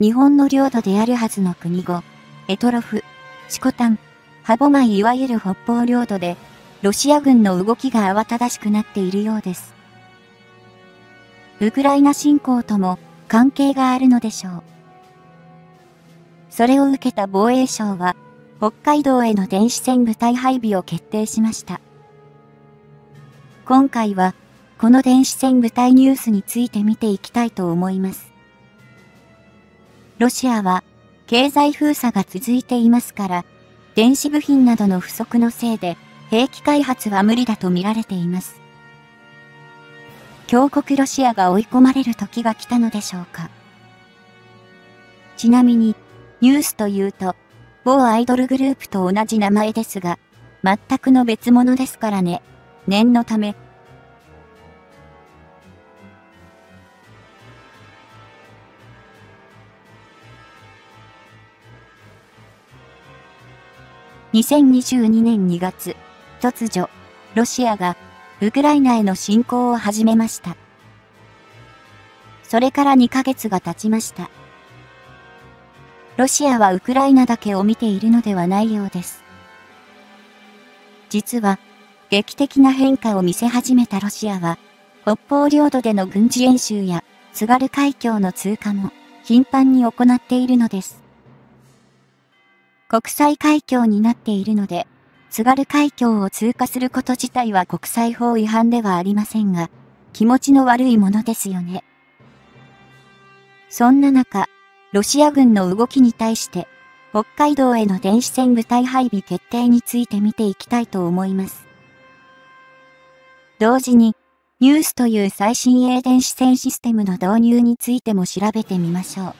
日本の領土であるはずの国後、択捉、色丹、歯舞いわゆる北方領土で、ロシア軍の動きが慌ただしくなっているようです。ウクライナ侵攻とも関係があるのでしょう。それを受けた防衛省は、北海道への電子戦部隊配備を決定しました。今回は、この電子戦部隊ニュースについて見ていきたいと思います。ロシアは、経済封鎖が続いていますから、電子部品などの不足のせいで、兵器開発は無理だと見られています。強国ロシアが追い込まれる時が来たのでしょうか。ちなみに、ニュースというと、某アイドルグループと同じ名前ですが、全くの別物ですからね。念のため。2022年2月、突如、ロシアがウクライナへの侵攻を始めました。それから2ヶ月が経ちました。ロシアはウクライナだけを見ているのではないようです。実は、劇的な変化を見せ始めたロシアは、北方領土での軍事演習や津軽海峡の通過も頻繁に行っているのです。国際海峡になっているので、津軽海峡を通過すること自体は国際法違反ではありませんが、気持ちの悪いものですよね。そんな中、ロシア軍の動きに対して、北海道への電子戦部隊配備決定について見ていきたいと思います。同時に、ニュースという最新鋭電子戦システムの導入についても調べてみましょう。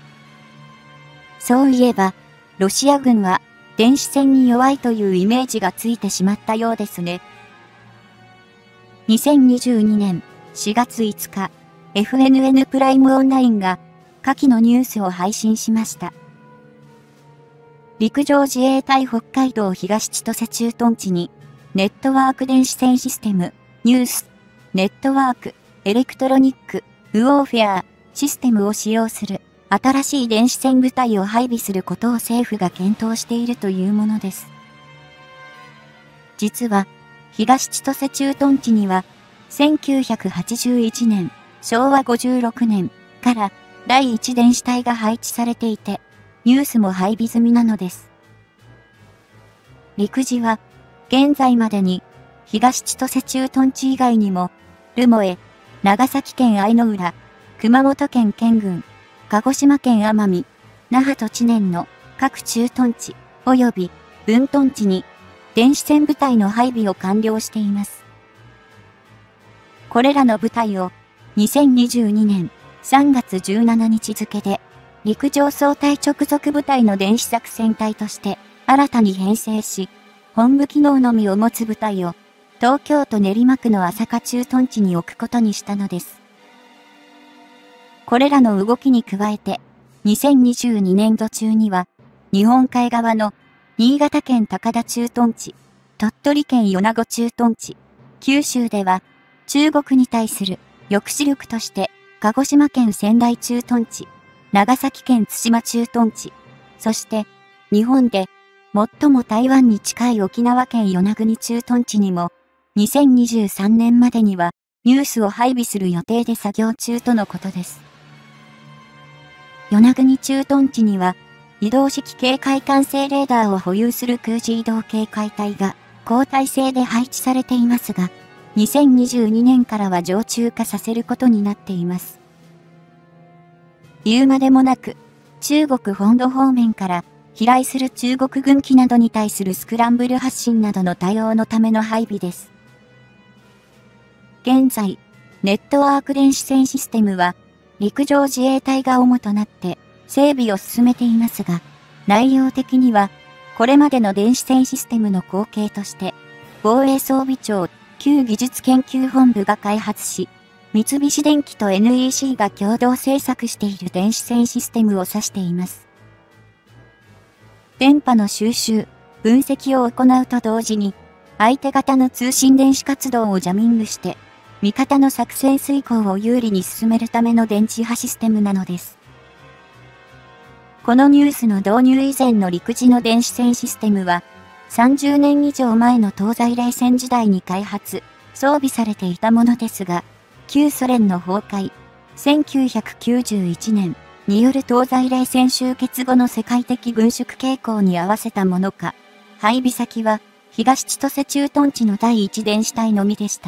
そういえば、ロシア軍は電子戦に弱いというイメージがついてしまったようですね。2022年4月5日、FNN プライムオンラインが下記のニュースを配信しました。陸上自衛隊北海道東千歳駐屯地にネットワーク電子戦システム、ニュース、ネットワーク、エレクトロニック、ウォーフェア、システムを使用する新しい電子戦部隊を配備することを政府が検討しているというものです。実は、東千歳駐屯地には、1981年、昭和56年から第一電子隊が配置されていて、ニュースも配備済みなのです。陸自は、現在までに、東千歳駐屯地以外にも、留萌、長崎県相浦、熊本県県郡、鹿児島県奄美、那覇と知念の各駐屯地及び分屯地に電子戦部隊の配備を完了しています。これらの部隊を2022年3月17日付で陸上総隊直属部隊の電子作戦隊として新たに編成し、本部機能のみを持つ部隊を東京都練馬区の朝霞駐屯地に置くことにしたのです。これらの動きに加えて、2022年度中には、日本海側の新潟県高田駐屯地、鳥取県米子駐屯地、九州では中国に対する抑止力として、鹿児島県仙台駐屯地、長崎県対馬駐屯地、そして日本で最も台湾に近い沖縄県与那国駐屯地にも、2023年までにはニュースを配備する予定で作業中とのことです。与那国駐屯地には、移動式警戒管制レーダーを保有する空自移動警戒隊が交代制で配置されていますが、2022年からは常駐化させることになっています。言うまでもなく、中国本土方面から飛来する中国軍機などに対するスクランブル発進などの対応のための配備です。現在、ネットワーク電子戦システムは、陸上自衛隊が主となって整備を進めていますが、内容的には、これまでの電子戦システムの後継として、防衛装備庁旧技術研究本部が開発し、三菱電機と NEC が共同製作している電子戦システムを指しています。電波の収集、分析を行うと同時に、相手方の通信電子活動をジャミングして、味方の作戦遂行を有利に進めるための電磁波システムなのです。 このニュースの導入以前の陸自の電子戦システムは、30年以上前の東西冷戦時代に開発、装備されていたものですが、旧ソ連の崩壊、1991年による東西冷戦終結後の世界的軍縮傾向に合わせたものか、配備先は東千歳駐屯地の第一電子隊のみでした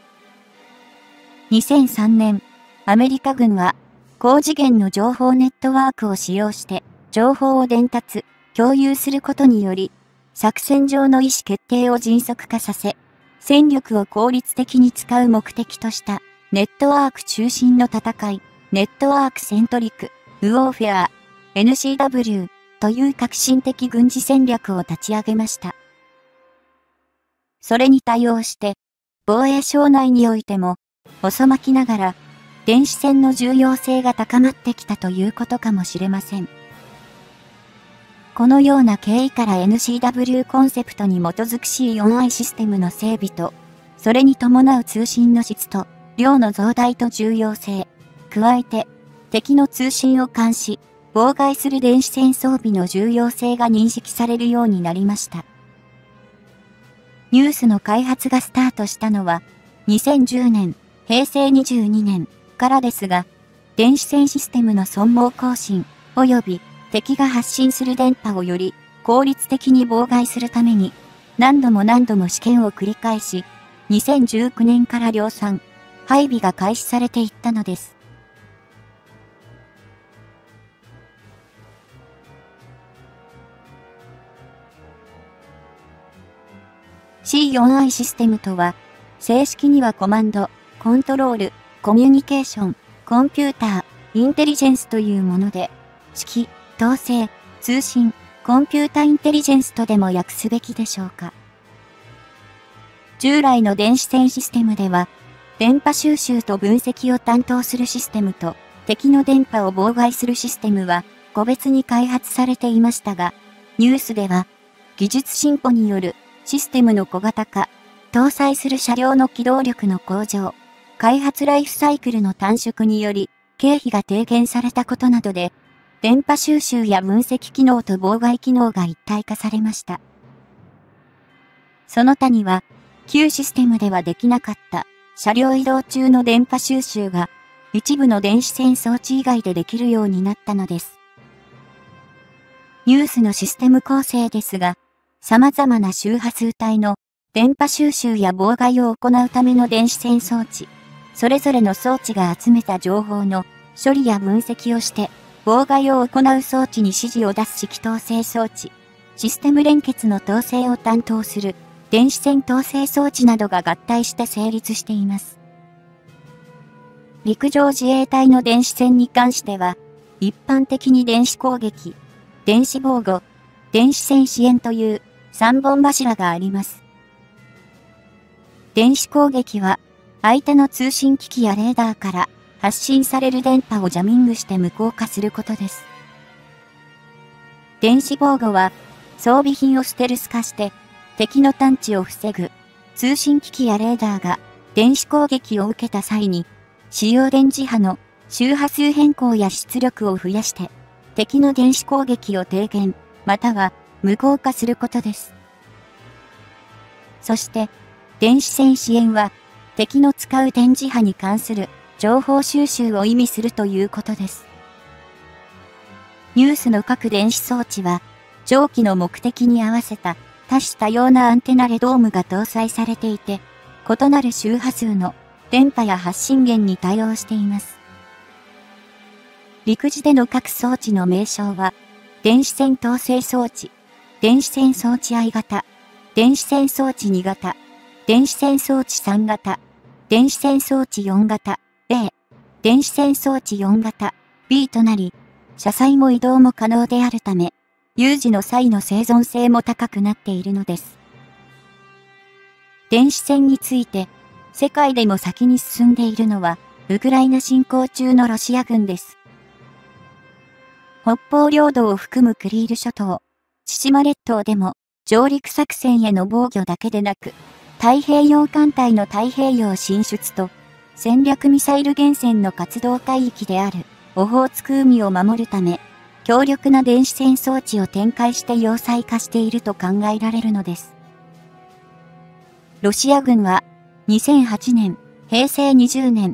。2003年、アメリカ軍は高次元の情報ネットワークを使用して情報を伝達、共有することにより、作戦上の意思決定を迅速化させ、戦力を効率的に使う目的としたネットワーク中心の戦い、ネットワークセントリック、ウォーフェア、NCW という革新的軍事戦略を立ち上げました。それに対応して、防衛省内においても、遅まきながら、電子戦の重要性が高まってきたということかもしれません。このような経緯から NCW コンセプトに基づく C4I システムの整備と、それに伴う通信の質と、量の増大と重要性、加えて、敵の通信を監視、妨害する電子戦装備の重要性が認識されるようになりました。ニュースの開発がスタートしたのは、2010年、平成22年からですが、電子戦システムの損耗更新、及び敵が発信する電波をより効率的に妨害するために、何度も試験を繰り返し、2019年から量産、配備が開始されていったのです。C4I システムとは、正式にはコマンド、コントロール、コミュニケーション、コンピューター、インテリジェンスというもので、指揮、統制、通信、コンピュータインテリジェンスとでも訳すべきでしょうか。従来の電子戦システムでは、電波収集と分析を担当するシステムと、敵の電波を妨害するシステムは、個別に開発されていましたが、ニュースでは、技術進歩によるシステムの小型化、搭載する車両の機動力の向上、開発ライフサイクルの短縮により、経費が低減されたことなどで、電波収集や分析機能と妨害機能が一体化されました。その他には、旧システムではできなかった車両移動中の電波収集が、一部の電子戦装置以外でできるようになったのです。ニュースのシステム構成ですが、様々な周波数帯の電波収集や妨害を行うための電子戦装置、それぞれの装置が集めた情報の処理や分析をして、妨害を行う装置に指示を出す指揮統制装置、システム連結の統制を担当する電子戦統制装置などが合体して成立しています。陸上自衛隊の電子戦に関しては、一般的に電子攻撃、電子防護、電子戦支援という3本柱があります。電子攻撃は、相手の通信機器やレーダーから発信される電波をジャミングして無効化することです。電子防護は、装備品をステルス化して敵の探知を防ぐ通信機器やレーダーが電子攻撃を受けた際に、使用電磁波の周波数変更や出力を増やして敵の電子攻撃を低減、または無効化することです。そして、電子戦支援は、敵の使う電磁波に関する情報収集を意味するということです。ニュースの各電子装置は、上記の目的に合わせた多種多様なアンテナレドームが搭載されていて、異なる周波数の電波や発信源に対応しています。陸自での各装置の名称は、電子戦統制装置、電子戦装置 I 型、電子戦装置2型、電子戦装置3型、電子戦装置4型、A、電子戦装置4型、B となり、車載も移動も可能であるため、有事の際の生存性も高くなっているのです。電子戦について、世界でも先に進んでいるのは、ウクライナ侵攻中のロシア軍です。北方領土を含むクリール諸島、千島列島でも、上陸作戦への防御だけでなく、太平洋艦隊の太平洋進出と、戦略ミサイル原潜の活動海域であるオホーツク海を守るため、 強力な電子戦装置を展開して要塞化していると考えられるのです。ロシア軍は2008年、平成20年、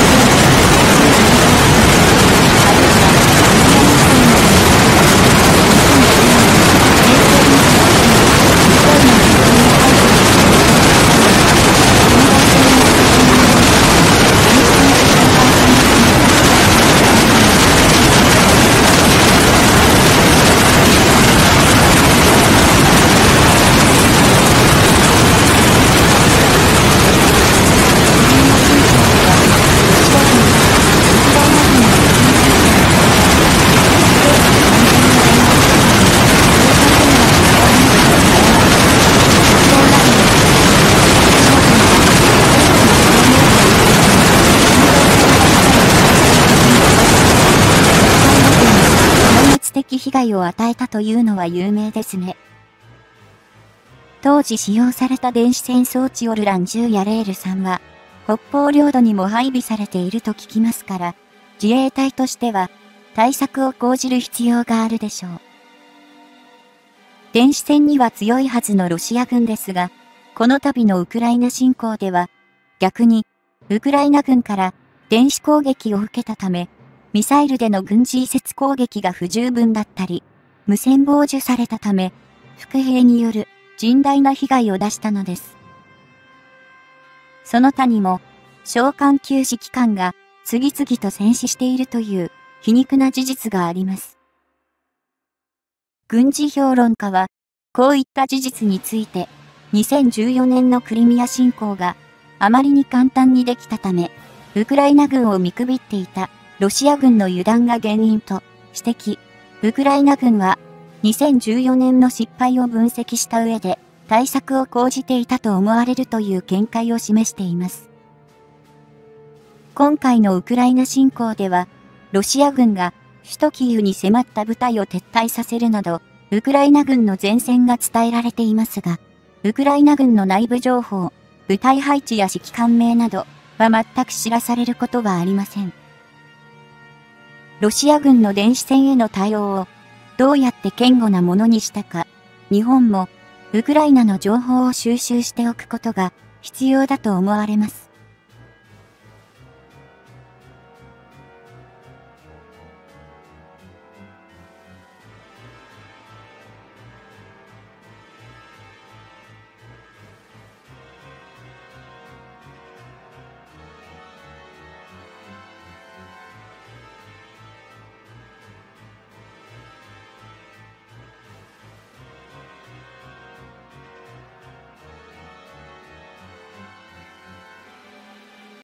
的被害を与えたというのは有名ですね。当時使用された電子戦装置オルラン10やレール3は、北方領土にも配備されていると聞きますから、自衛隊としては対策を講じる必要があるでしょう。電子戦には強いはずのロシア軍ですが、この度のウクライナ侵攻では、逆に、ウクライナ軍から電子攻撃を受けたため、ミサイルでの軍事移設攻撃が不十分だったり、無線傍受されたため、伏兵による甚大な被害を出したのです。その他にも、召喚休止機関が次々と戦死しているという皮肉な事実があります。軍事評論家は、こういった事実について、2014年のクリミア侵攻があまりに簡単にできたため、ウクライナ軍を見くびっていたロシア軍の油断が原因と指摘。ウクライナ軍は2014年の失敗を分析した上で対策を講じていたと思われるという見解を示しています。今回のウクライナ侵攻では、ロシア軍が首都キーウに迫った部隊を撤退させるなど、ウクライナ軍の前線が伝えられていますが、ウクライナ軍の内部情報、部隊配置や指揮官名などは全く知らされることはありません。ロシア軍の電子戦への対応をどうやって堅固なものにしたか、日本もウクライナの情報を収集しておくことが必要だと思われます。